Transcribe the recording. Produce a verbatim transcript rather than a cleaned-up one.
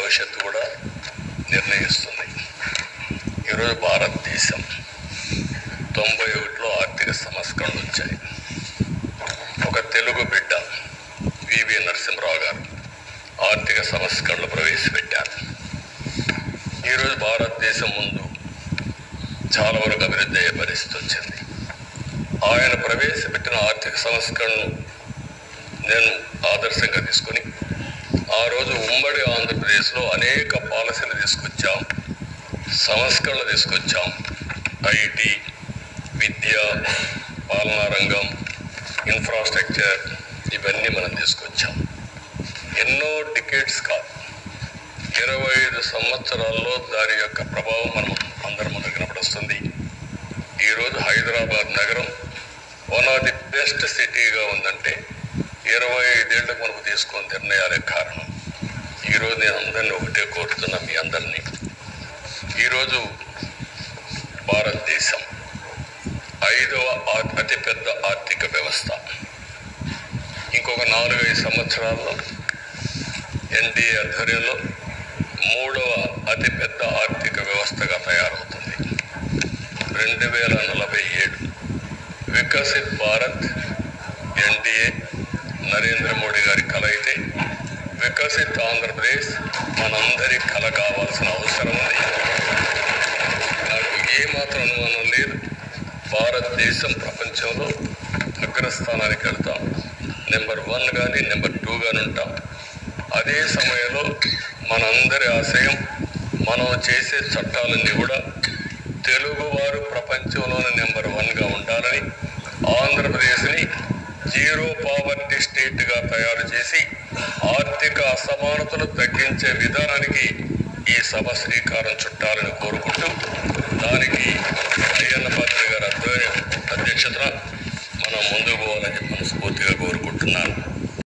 భవిష్యత్తు కూడా నిర్ణయిస్తుంది. ఈరోజు భారతదేశం తొంభై ఒకటిలో ఆర్థిక సంస్కరణలు వచ్చాయి. ఒక తెలుగు బిడ్డ వివి నరసింహరావు గారు ఆర్థిక సంస్కరణలు ప్రవేశపెట్టారు. ఈరోజు భారతదేశం ముందు చాలా వరకు అభివృద్ధి అయ్యే పరిస్థితి వచ్చింది. ఆయన ప్రవేశపెట్టిన ఆర్థిక సంస్కరణను నేను ఆదర్శంగా తీసుకొని ఆ రోజు ఉమ్మడి ఆంధ్రప్రదేశ్లో అనేక పాలసీలు తీసుకొచ్చాం, సంస్కరణలు తీసుకొచ్చాం. ఐటీ, విద్య, పాలనా రంగం, ఇన్ఫ్రాస్ట్రక్చర్ ఇవన్నీ మనం తీసుకొచ్చాం. ఎన్నో డికేట్స్ కాదు, ఇరవై ఐదు సంవత్సరాల్లో దాని యొక్క ప్రభావం మనం అందరి ముందు కనపడుస్తుంది. ఈరోజు హైదరాబాద్ నగరం వన్ ఆఫ్ ది బెస్ట్ సిటీగా ఉందంటే ఇరవై ఐదేళ్లకు మనకు తీసుకున్న నిర్ణయాలే కారణం. ఈరోజు నేను అందరినీ ఒకటే కోరుతున్నా, మీ అందరినీ, ఈరోజు భారతదేశం ఐదవ అతిపెద్ద ఆర్థిక వ్యవస్థ. ఇంకొక నాలుగైదు సంవత్సరాల్లో ఎన్డీఏ ఆధ్వర్యంలో మూడవ అతిపెద్ద ఆర్థిక వ్యవస్థగా తయారవుతుంది. రెండు వేల నలభై ఏడు వికసిత్ భారత్ ఎన్డీఏ నరేంద్ర మోడీ గారి కళ అయితే, వికసిత్ ఆంధ్రప్రదేశ్ మనందరి కళ కావాల్సిన అవసరం ఉంది. నాకు ఏమాత్రం అనుమానం లేదు, భారతదేశం ప్రపంచంలో అగ్రస్థానానికి వెళ్తాం. నెంబర్ వన్ కానీ నెంబర్ టూ కానీ ఉంటాం. అదే సమయంలో మనందరి ఆశయం, మనం చేసే చట్టాలన్నీ కూడా తెలుగువారు ప్రపంచంలోనే నెంబర్ వన్గా ఉండాలని, ఆంధ్రప్రదేశ్ని జీరో పావర్టీ స్టేట్గా తయారు చేసి ఆర్థిక అసమానతలు తగ్గించే విధానానికి ఈ సభ శ్రీకారం చుట్టాలని కోరుకుంటూ, దానికి అయ్యన్న పాత్ర గారి అధ్యక్షతన మనం ముందుకు పోవాలని మనస్ఫూర్తిగా కోరుకుంటున్నాను.